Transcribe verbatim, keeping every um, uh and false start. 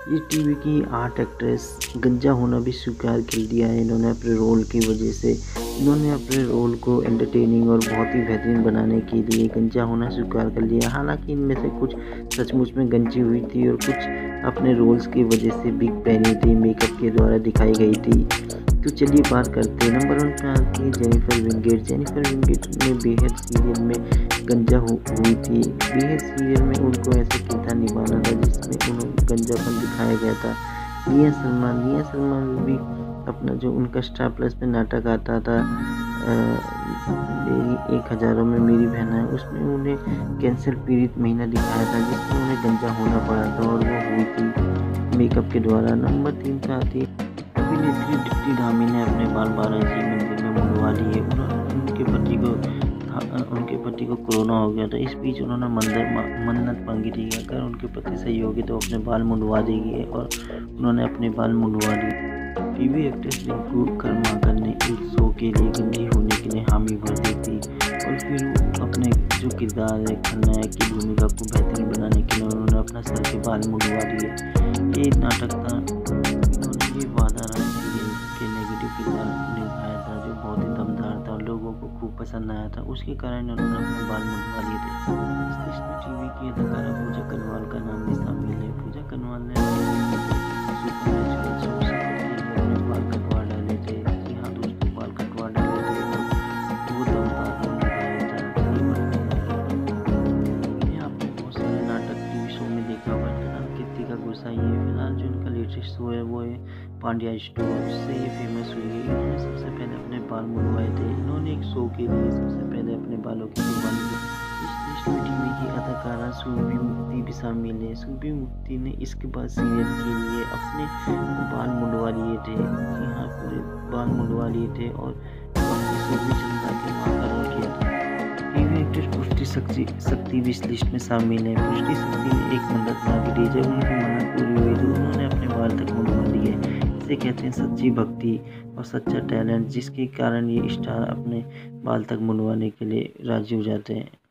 ये टीवी की art actress गंजा होना भी स्वीकार कर दिया है इन्होंने अपने रोल की वजह से। इन्होंने अपने रोल को एंटरटेनिंग और बहुत ही बेहतरीन बनाने के लिए गंजा होना स्वीकार कर लिया। हालांकि इनमें से कुछ सचमुच में गंजी हुई थी और कुछ अपने रोल्स की वजह से बिग पहनी थी, मेकअप के द्वारा दिखाई गई थी। तो चलिए बात करते हैं। नंबर वन पे आती है जेनिफर विंगेट। जेनिफर विंगेट ने बेहद सीरियल में गंजा हु, हुई थी। बेहद सीरियल में उनको ऐसा किरदार निभाना था जिसमें उन्होंने गंजापन दिखाया गया था। निया सलमान निया सलमान में भी अपना जो उनका स्टार प्लस में नाटक आता था आ, मेरी एक हज़ारों में मेरी बहना है, उसमें उन्हें कैंसर पीड़ित महीना दिखाया था जिसमें उन्हें गंजा होना पड़ा था और वो हुई थी मेकअप के द्वारा। नंबर तीन पे आती है अभिनेत्री दीप्ति धामी ने अपने बाल बाराणसी मंदिर में मुंडवा लिए। उनके पति को उनके पति को कोरोना हो गया था। इस बीच उन्होंने मंदिर मन्नत मांगी थी अगर उनके पति सही होगी तो अपने बाल मुंडवा देगी और उन्होंने अपने बाल मुंडवा लिए। टीवी एक्ट्रेस रिंकू कर्माकर ने एक शो के लिए गंजी होने के लिए हामी भर दी थी और फिर अपने जो किरदार है खलनायक की भूमिका को बेहतरीन बनाने के लिए उन्होंने अपना सर के बाल मुंडवा दिए। ये एक नाटक था। इन्होंने ये वादा राज के नेगेटिव किरदार निभाया था जो बहुत ही दमदार था और लोगों को खूब पसंद आया था। उसके कारण उन्होंने अपने बाल मुंडवा लिए थे। इस लिस्ट में टीवी की अदाकारा पूजा कनवाल का नाम भी शामिल है। पूजा कनवाल ने बाल कटवा डाले थे। जी हाँ दोस्तों, बाल कटवा डाले थे और वो दमदार रोल निभाया था। ये आपने बहुत सारे नाटक टीवी शो में देखा हुआ है। नाम कीर्ति का गुस्सा। ये फिलहाल जो इनका लेटेस्ट शो है वो है पांड्या स्टोर। उससे ये फेमस हुई है। इन्होंने सबसे पहले अपने बाल मुंडवाए थे। इन्होंने एक शो के लिए सबसे पहले अपने बालों की कुर्बानी दी। इस लिस्ट में टीवी की अदाकारा सुरभि मुक्ति भी शामिल है। सुरभि मुक्ति ने इसके बाद सीरियल के लिए अपने बाल मुंडवा लिए थे। जी हाँ, पूरे बाल मुंडवा लिए थे और सुरभि चंद्रा के मां का रोल किया था। टीवी एक्ट्रेस पुष्टि शक्ति शक्ति भी इस लिस्ट में शामिल है। पुष्टि शक्ति ने एक मन्नत मांगी थी। जब उनकी मन्नत पूरी हुई तो उन्होंने अपने बाल तक मुंडवा दिए। इसे कहते हैं सच्ची भक्ति और सच्चा टैलेंट, जिसके कारण ये स्टार अपने बाल तक मुंडवाने के लिए राजी हो जाते हैं।